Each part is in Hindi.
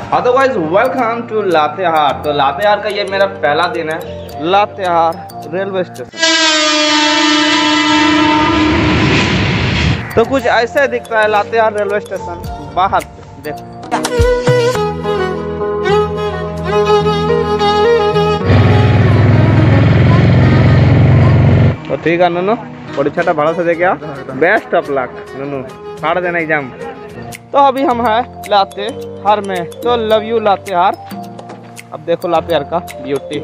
हाँ तो गाइस वेलकम टू लातेहार। तो लातेहार का ये मेरा पहला दिन है। लातेहार रेलवे स्टेशन तो कुछ ऐसे दिखता है लातेहार रेलवे स्टेशन बाहर से। देखो तो ठीक है नूनू, बड़ी छठा भाड़ा से देखिए। बेस्ट ऑफ लक नूनू, फाड़ देना एग्जाम। तो अभी हम हैं लातेहार में, तो लव यू लातेहार। अब देखो लातेहार का ब्यूटी।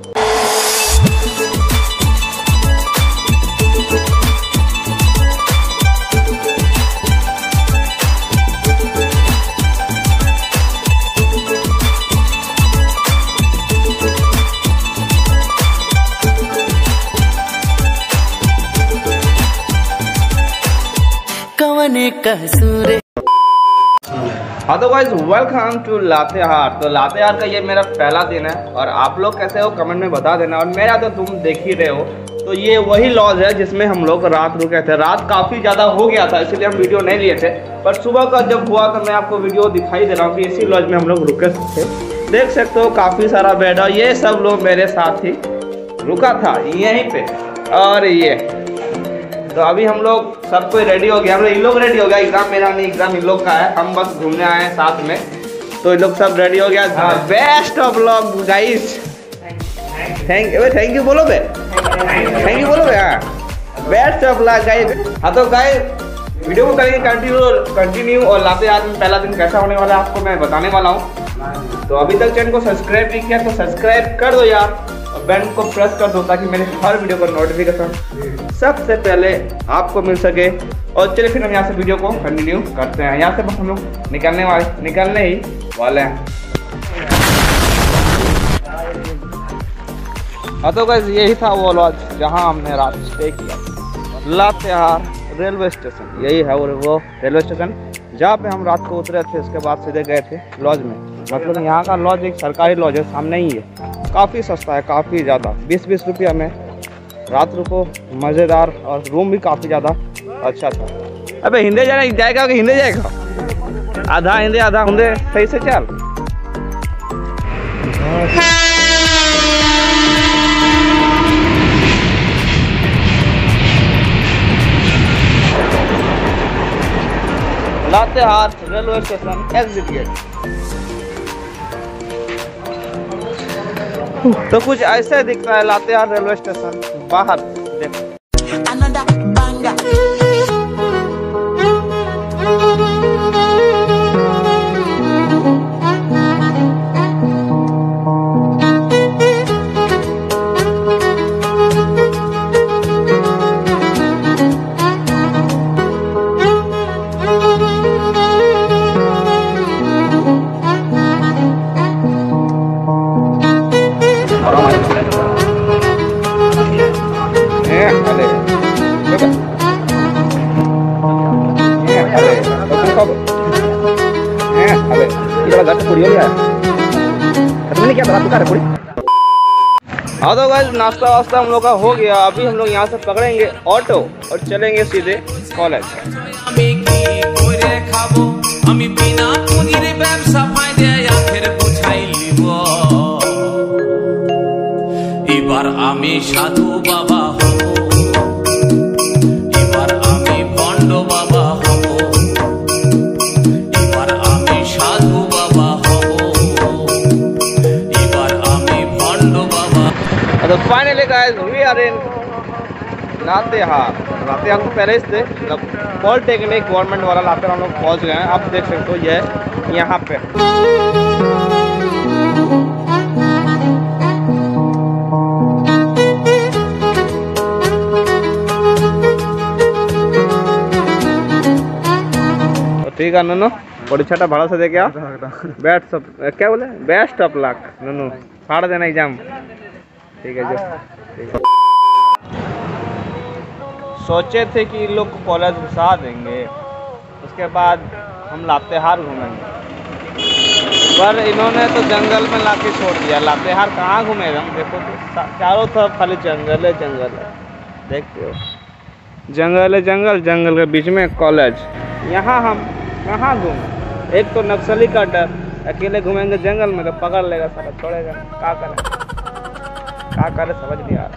हाँ तो गाइस वेलकम टू लातेहार। तो लातेहार का ये मेरा पहला दिन है और आप लोग कैसे हो कमेंट में बता देना। और मेरा तो तुम देख ही रहे हो, तो ये वही लॉज है जिसमें हम लोग रात रुके थे। रात काफ़ी ज़्यादा हो गया था इसलिए हम वीडियो नहीं लिए थे, पर सुबह का जब हुआ तो मैं आपको वीडियो दिखाई दे रहा हूँ कि इसी लॉज में हम लोग रुके थे। देख सकते हो काफ़ी सारा बेड और ये सब लोग मेरे साथ ही रुका था यहीं पे। और ये तो अभी हम लोग सब कोई रेडी हो गया। हम लोग इन लोग रेडी हो गया, एग्जाम मेरा नहीं, एग्जाम इन लोग का है। हम बस घूमने आए हैं साथ में, तो इन लोग सब रेडी हो गया। Best of luck guys. Thank you बोलो बे, थैंक यू बोलो बे। हाँ बेस्ट ऑफ लक गाइस। हाँ तो गाइस वीडियो को करेंगे कंटिन्यू और लातेहार में पहला दिन कैसा होने वाला है आपको मैं बताने वाला हूँ। तो अभी तक चैनल को सब्सक्राइब नहीं किया तो सब्सक्राइब कर दो यार, और बेल को प्रेस कर दो ताकि मेरे हर वीडियो का नोटिफिकेशन सबसे पहले आपको मिल सके। और चलिए फिर हम यहाँ से वीडियो को कंटिन्यू करते हैं। यहाँ से बस हम लोग निकलने ही वाले हैं। हाँ तो गाइस यही था वो लॉज जहाँ हमने रात स्टे किया। लातेहार रेलवे स्टेशन यही है, और वो रेलवे स्टेशन जहाँ पे हम रात को उतरे थे। उसके बाद सीधे गए थे लॉज में। मतलब यहाँ का लॉज एक सरकारी लॉज है, सामने ही है। काफ़ी सस्ता है, काफ़ी ज़्यादा 20-20 रुपया में रात रुको, मज़ेदार। और रूम भी काफ़ी ज़्यादा अच्छा था। अबे हिंदे जाएगा कि हिंदे जाएगा? आधा हिंदे आधा हिंदे, सही से चल। Latehar railway station exit gate. तो कुछ ऐसे दिखता है लातेहार रेलवे स्टेशन बाहर। देखो हाँ तो गाइस नाश्ता वास्ता हम लोग का हो गया। अभी हम लोग यहाँ से पकड़ेंगे ऑटो और चलेंगे सीधे कॉलेज। साधु बाबा तो finally guys we are in Latehar. Latehar से पहले से मतलब पॉलिटेक्निक गवर्नमेंट वाला लातेहार हम लोग पहुंच गए हैं। आप देख सकते हो ये यहाँ पे। तो ठीक है नूनू, बड़ी छठा भाड़ा से देखिए। बेस्ट ऑफ क्या बोले, बेस्ट ऑफ लक नूनू, फाड़ देना एग्जाम। ठीक है जो सोचे थे कि लोग को कॉलेज घुसा देंगे, उसके बाद हम लातेहार घूमेंगे, पर इन्होंने तो जंगल में लाके छोड़ दिया। लातेहार कहाँ घूमेगा? हम देखो तो चारों तरफ खाली जंगल है, जंगल है। देखते हो जंगल है, जंगल, जंगल के बीच में कॉलेज। यहाँ हम कहाँ घूमें? एक तो नक्सली का डर, अकेले घूमेंगे जंगल में तो पकड़ लेगा साला, छोड़ेगा। क्या करे समझ नहीं आ रहा।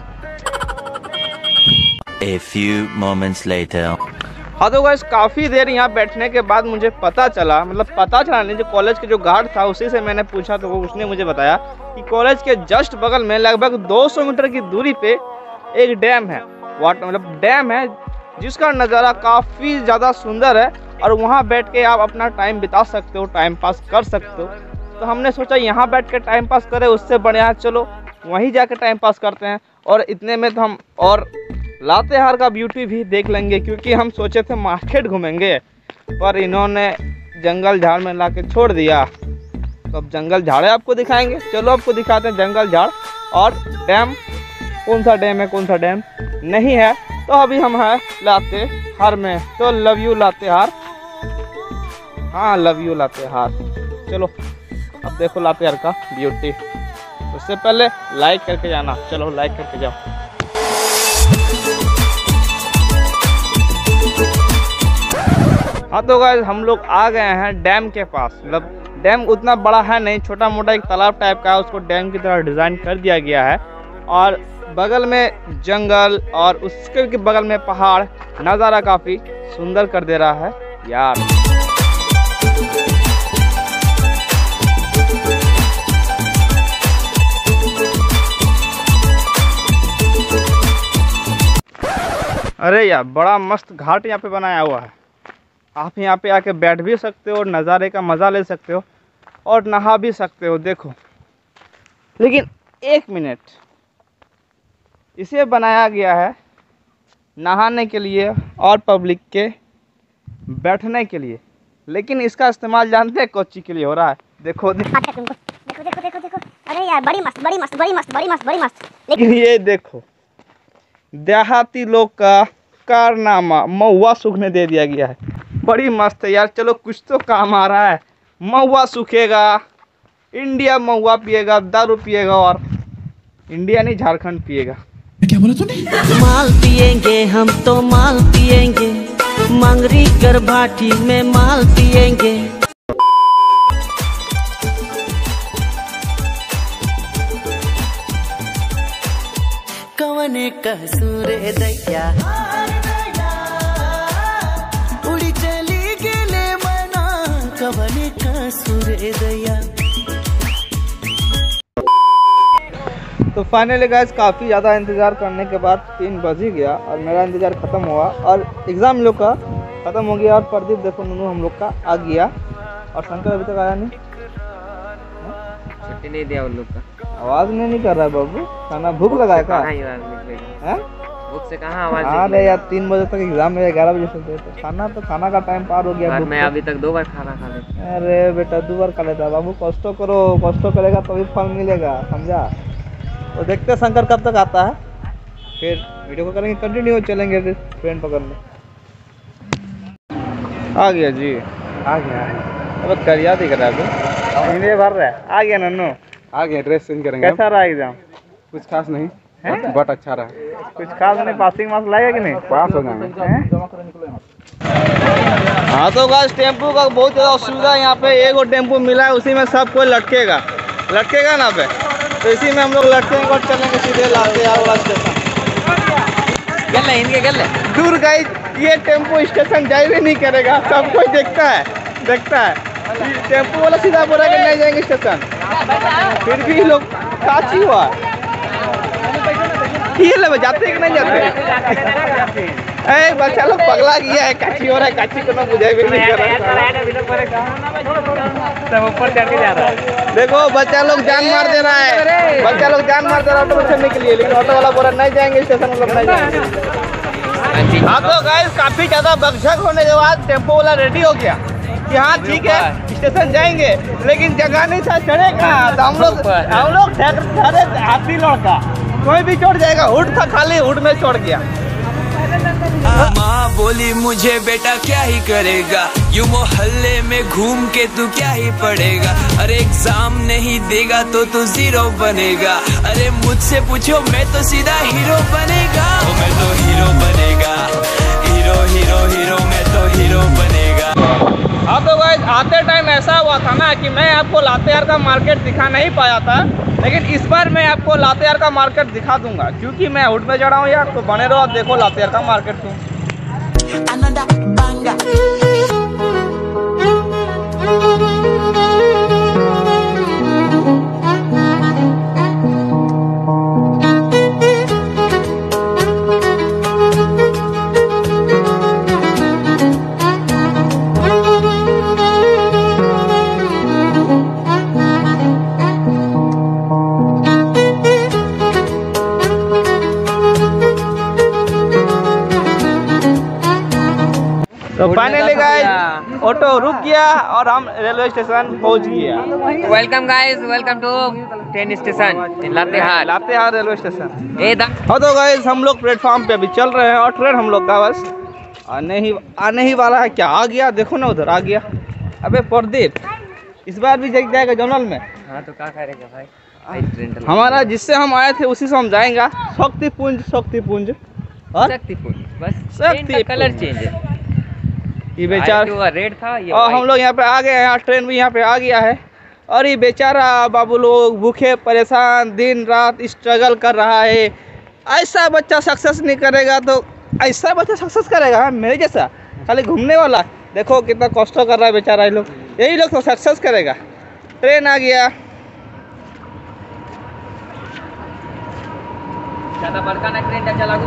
A few moments later. हाँ तो गाइस काफ़ी देर यहाँ बैठने के बाद मुझे पता चला, मतलब पता चला नहीं, जो कॉलेज के जो गार्ड था उसी से मैंने पूछा तो वो उसने मुझे बताया कि कॉलेज के जस्ट बगल में लगभग 200 मीटर की दूरी पे एक डैम है, वाटर मतलब डैम है, जिसका नज़ारा काफ़ी ज़्यादा सुंदर है और वहाँ बैठ के आप अपना टाइम बिता सकते हो, टाइम पास कर सकते हो। तो हमने सोचा यहाँ बैठ के टाइम पास करें, उससे बढ़िया चलो वहीं जाके टाइम पास करते हैं। और इतने में तो हम और लातेहार का ब्यूटी भी देख लेंगे, क्योंकि हम सोचे थे मार्केट घूमेंगे पर इन्होंने जंगल झाड़ में ला के छोड़ दिया। तो अब जंगल झाड़े आपको दिखाएंगे, चलो आपको दिखाते हैं जंगल झाड़ और डैम। कौन सा डैम है कौन सा डैम नहीं है। तो अभी हम हैं लातेहार में, तो लव यू लातेहार, हाँ लव यू लातेहार। चलो अब देखो लातेहार का ब्यूटी। उससे पहले लाइक करके जाना, चलो लाइक करके जाओ। हाँ तो गाइस हम लोग आ गए हैं डैम के पास। मतलब डैम उतना बड़ा है नहीं, छोटा मोटा एक तालाब टाइप का है, उसको डैम की तरह डिज़ाइन कर दिया गया है। और बगल में जंगल और उसके बगल में पहाड़, नज़ारा काफ़ी सुंदर कर दे रहा है यार। अरे यार बड़ा मस्त घाट यहाँ पे बनाया हुआ है, आप यहाँ पे आके बैठ भी सकते हो, नज़ारे का मज़ा ले सकते हो और नहा भी सकते हो। देखो लेकिन एक मिनट, इसे बनाया गया है नहाने के लिए और पब्लिक के बैठने के लिए, लेकिन इसका इस्तेमाल जानते हैं कोची के लिए हो रहा है। देखो देखो देखो देखो देखो देखो, अरे यार बड़ी मस्त बड़ी मस्त बड़ी मस्त बड़ी मस्त बड़ी मस्त। लेकिन ये देखो देहाती लोग का कारनामा, महुआ सूखने दे दिया गया है। बड़ी मस्त है यार, चलो कुछ तो काम आ रहा है। महुआ सूखेगा, इंडिया महुआ पिएगा, दारू पिएगा और इंडिया नहीं झारखंड पिएगा। क्या बोला तूने? माल पिएंगे हम तो माल पिएंगे, मंगरी कर भाटी में माल पिएंगे। कवने कसूर दैया उड़ी चली गेले मना, कवने कसूर दैया। तो फाइनली गाइस काफ़ी ज़्यादा इंतज़ार करने के बाद 3 बज ही गया और मेरा इंतज़ार ख़त्म हुआ और एग्ज़ाम लोग का ख़त्म हो गया। और प्रदीप देखो नूनू हम लोग का आ गया और शंकर अभी तक आया नहीं, छुट्टी नहीं दिया उन लोग का। आवाज़ नहीं कर रहा है बाबू, खाना भूख लगा है क्या? भूख से कहाँ आवाज़? अरे यार 3 बजे तक एग्ज़ाम है, 11 बजे से तो खाना का टाइम पार हो गया। मैं अभी तक 2 बार खाना खा लेता। अरे बेटा 2 बार खा लेता बाबू, कष्ट करो, कष्ट करेगा तभी फल मिलेगा, समझा? तो देखते हैं शंकर कब तक आता है, फिर वीडियो को करेंगे कंटिन्यू, चलेंगे ट्रेन पकड़ने। आ गया जी, आ गया। अब करिया दिख रहा है अभी, महीने भर रहा है। आ गया नन्नू, आ गया। ड्रेस चेंज करेंगे। कैसा रहा एग्जाम? कुछ खास नहीं है, बहुत अच्छा रहा। कुछ खास नहीं, पासिंग मार्क्स लाएगा कि नहीं? पास हो जाएंगे। हाँ तो गाइस टेम्पो का बहुत ज़्यादा असुविधा है यहाँ पे। एगो टेम्पो मिला है, उसी में सब कोई लटकेगा ना पे, तो इसी में हम लोग लटकेंगे और चलेंगे सीधे लातेहार वाला स्टेशन। दूर गाइस ये टेम्पो स्टेशन जाए भी नहीं करेगा, सब कोई देखता है। टेम्पो वाला सीधा बोला कि नहीं जाएंगे स्टेशन, फिर भी लोग काची हुआ ये ले जाते कि नहीं जाते? बच्चा लोग पगला गया है, काची हो रहा है, काची को ना बुझाई भी नहीं कर रहा है। ऊपर चढ़ के जा रहा है, देखो बच्चा लोग जान मार दे रहा है, ऑटो में चढ़ने के लिए, लेकिन ऑटो वाला बोला नहीं जाएंगे स्टेशन, मतलब नहीं जाएंगे। हाँ तो गाइस काफी ज्यादा बकझक होने के बाद टेम्पो वाला रेडी हो गया कि हाँ ठीक है स्टेशन जाएंगे, लेकिन जगह नहीं था, चढ़ेगा तो हम लोग हाथी लड़का कोई भी चढ़ जाएगा। हुड था खाली, हुड में चढ़ गया। माँ बोली मुझे बेटा क्या ही करेगा, यूं मोहल्ले में घूम के तू क्या ही पढ़ेगा। अरे एग्जाम नहीं देगा तो तू जीरो बनेगा। अरे मुझसे पूछो मैं तो सीधा हीरो बनेगा, मैं तो हीरो बनेगा। हीरो हीरो हीरो मैं तो हीरो बनेगा। हाँ तो गाइस आते टाइम ऐसा हुआ था ना कि मैं आपको लातेहार का मार्केट दिखा नहीं पाया था, लेकिन इस बार मैं आपको लातेहार का मार्केट दिखा दूंगा क्योंकि मैं हुड में चढ़ा हूँ यार। तो बने रहो, आप देखो लातेहार का मार्केट तुम। तो फाइनली गाइस ऑटो रुक गया और हम रेलवे स्टेशन पहुंच गया। Welcome guys, welcome to train station in Latehar railway station. हाँ तो गाइस हम लोग प्लेटफॉर्म पे अभी चल रहे हैं और ट्रेन हम लोग का बस आने ही वाला है। क्या आ गया, देखो ना उधर आ गया। अबे प्रदीप इस बार भी जाएगा जनरल में। हाँ तो क्या करेगा भाई, हमारा जिससे हम आए थे उसी से हम जाएंगे। शक्तिपुंज शक्तिपुंज बस शक्तिपुंज कलर चेंज है। ये बेचारा रेड था ये और हम लोग यहाँ पे आ गए हैं। ट्रेन भी यहाँ पे आ गया है और ये बेचारा बाबू लोग भूखे परेशान दिन रात स्ट्रगल कर रहा है। ऐसा बच्चा सक्सेस नहीं करेगा तो ऐसा बच्चा सक्सेस करेगा। हाँ मेरे जैसा खाली घूमने वाला देखो कितना कष्ट कर रहा है बेचारा। ये लोग यही लोग तो सक्सेस करेगा। ट्रेन आ गया। ज़्यादा बड़का ना ट्रेन चला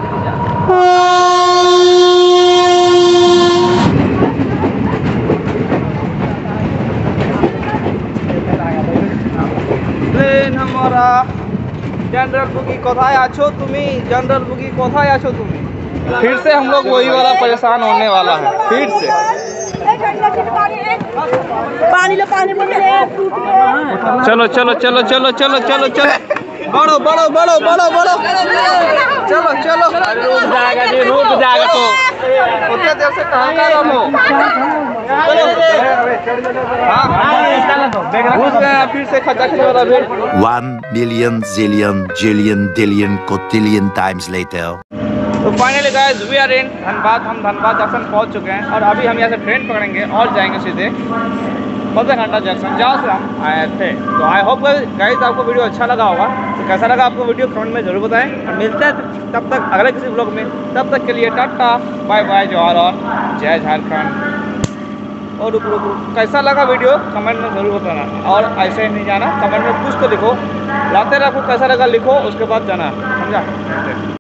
ट्रेन हमारा जनरल बुगी कोথায় আছো তুমি, जनरल बुगी कोথায় আছো তুমি। फिर से हम लोग वही वाला परेशान होने वाला है फिर से। चलो चलो चलो चलो चलो चलो चलो बढ़ो बढ़ो बढ़ो बढ़ो बढ़ो चलो चलो। रुक जाएगा तो उतने देर से कहाँ का रहो। फिर से खचाखच वाला भीड़। 1 million zillion jillion dillion cotillion times later. तो finally guys we are in Dhanbad. हम धनबाद जंक्शन पहुंच चुके हैं और अभी हम यहाँ से ट्रेन पकड़ेंगे और जाएंगे सीधे घंटा जंक्शन जहाँ से हम आए थे। तो आई होप गाइस आपको वीडियो अच्छा लगा होगा। तो कैसा लगा आपको वीडियो कमेंट में जरूर बताएं और मिलते हैं तब तक अगले किसी ब्लॉग में। तब तक के लिए टाटा बाय बाय, जोहार और जय झारखंड। और रुक कैसा लगा वीडियो कमेंट में ज़रूर बताना। और ऐसे ही नहीं जाना, कमेंट में कुछ तो लिखो। लातेहार आपको कैसा लगा लिखो, उसके बाद जाना, समझा।